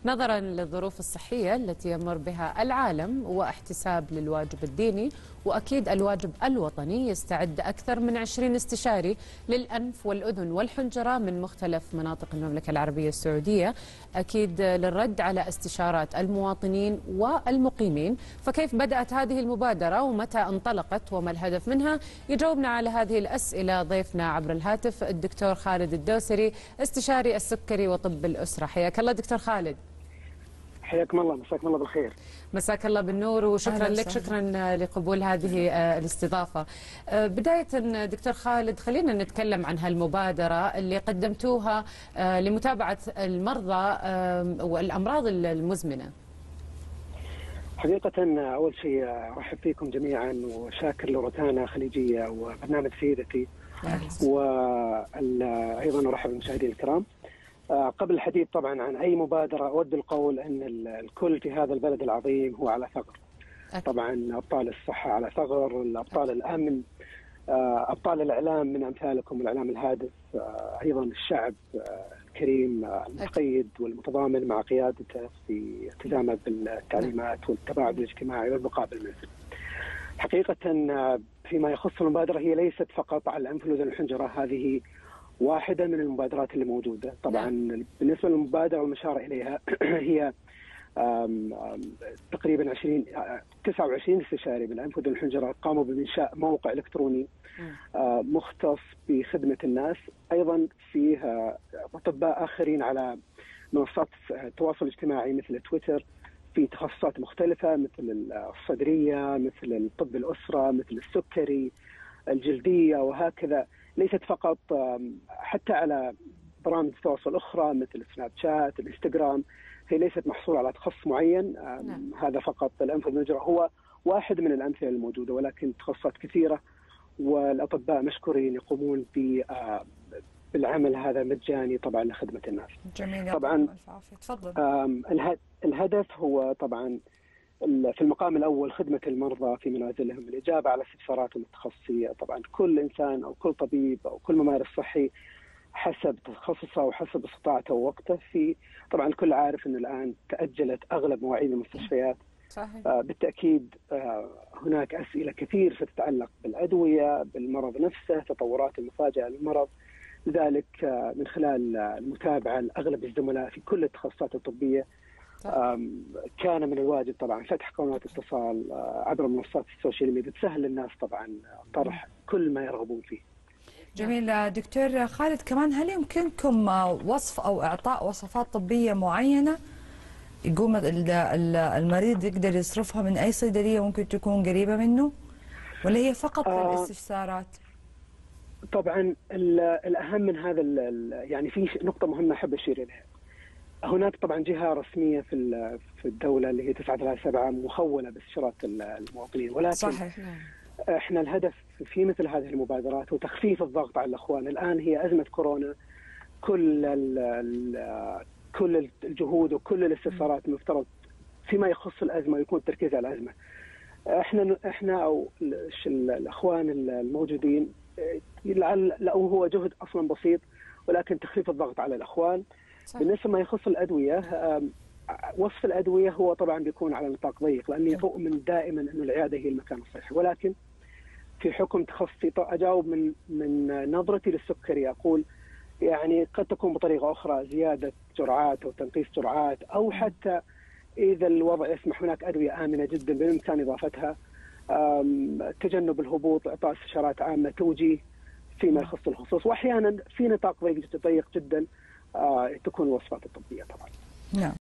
نظرا للظروف الصحية التي يمر بها العالم واحتساب للواجب الديني وأكيد الواجب الوطني، يستعد أكثر من 20 استشاري للأنف والأذن والحنجرة من مختلف مناطق المملكة العربية السعودية، أكيد للرد على استشارات المواطنين والمقيمين. فكيف بدأت هذه المبادرة ومتى انطلقت وما الهدف منها؟ يجاوبنا على هذه الأسئلة ضيفنا عبر الهاتف الدكتور خالد الدوسري، استشاري السكري وطب الأسرة. حياك الله دكتور خالد. حياكم الله، مساكم الله بالخير. مساك الله بالنور وشكرا لك، شكرا لقبول هذه الاستضافة. بداية دكتور خالد، خلينا نتكلم عن هالمبادرة اللي قدمتوها لمتابعة المرضى والأمراض المزمنة. حقيقة أول شيء أرحب فيكم جميعا وشاكر لروتانا خليجية وبرنامج سيدتي، وأيضا أرحب بالمشاهدين الكرام. قبل الحديث طبعا عن أي مبادرة أود القول أن الكل في هذا البلد العظيم هو على ثغر. طبعا أبطال الصحة على ثغر، أبطال الأمن، أبطال الإعلام من أمثالكم والإعلام الهادف، أيضا الشعب الكريم المتقيد والمتضامن مع قيادته في التزامه بالتعليمات والتباعد الاجتماعي والبقاء بالمنزل. حقيقة فيما يخص المبادرة، هي ليست فقط على الأنف والأذن والحنجرة، هذه واحدة من المبادرات اللي موجودة. طبعا بالنسبة للمبادرة والمشار إليها هي تقريبا 29 استشاري بالأنف والأذن والحنجرة قاموا بإنشاء موقع إلكتروني مختص بخدمة الناس. أيضا فيه أطباء آخرين على منصات التواصل الاجتماعي مثل تويتر في تخصصات مختلفة مثل الصدرية، مثل الطب الأسرة، مثل السكري، الجلدية، وهكذا. ليست فقط، حتى على برامج التواصل الأخرى مثل سناب شات، الانستغرام، هي ليست محصورة على تخصص معين. هذا فقط الأنف والحنجرة هو واحد من الأمثلة الموجودة، ولكن تخصصات كثيرة، والأطباء مشكورين يقومون بالعمل هذا مجاني طبعا لخدمة الناس. جميل. طبعا تفضل. الهدف هو طبعا في المقام الأول خدمة المرضى في منازلهم، الإجابة على استفساراتهم التخصصية. طبعا كل إنسان أو كل طبيب أو كل ممارس صحي حسب تخصصه وحسب استطاعته ووقته. طبعا الكل عارف أن الآن تأجلت أغلب مواعيد المستشفيات. صحيح. بالتأكيد هناك أسئلة كثير ستتعلق بالأدوية، بالمرض نفسه، تطورات المفاجئة للمرض. لذلك من خلال المتابعة لأغلب الزملاء في كل التخصصات الطبية كان من الواجب طبعا فتح قنوات اتصال عبر منصات السوشيال ميديا تسهل للناس طبعا طرح كل ما يرغبون فيه. جميل. دكتور خالد، كمان هل يمكنكم وصف أو إعطاء وصفات طبية معينة يقوم المريض يقدر يصرفها من أي صيدلية ممكن تكون قريبة منه، ولا هي فقط للاستفسارات؟ طبعا الأهم من هذا يعني في نقطة مهمة أحب أشير إليها. هناك طبعا جهة رسمية في الدولة اللي هي 937 مخولة باستشارات المواطنين، ولكن صحيح. احنا الهدف في مثل هذه المبادرات هو تخفيف الضغط على الأخوان. الآن هي أزمة كورونا، كل الجهود وكل الاستفسارات المفترض فيما يخص الأزمة يكون التركيز على الأزمة. احنا او الأخوان الموجودين لعل هو جهد أصلا بسيط، ولكن تخفيف الضغط على الأخوان. بالنسبة ما يخص الأدوية، وصف الأدوية هو طبعا بيكون على نطاق ضيق، لأني أؤمن دائما أن العيادة هي المكان الصحي، ولكن في حكم تخصصي أجاوب من نظرتي للسكري أقول يعني قد تكون بطريقة أخرى زيادة جرعات أو تنقيص جرعات، أو حتى إذا الوضع يسمح هناك أدوية آمنة جدا بإمكان إضافتها، تجنب الهبوط، إعطاء استشارات عامة، توجيه فيما يخص الخصوص، وأحيانا في نطاق ضيق جدا تكون الوصفات الطبية طبعا. نعم.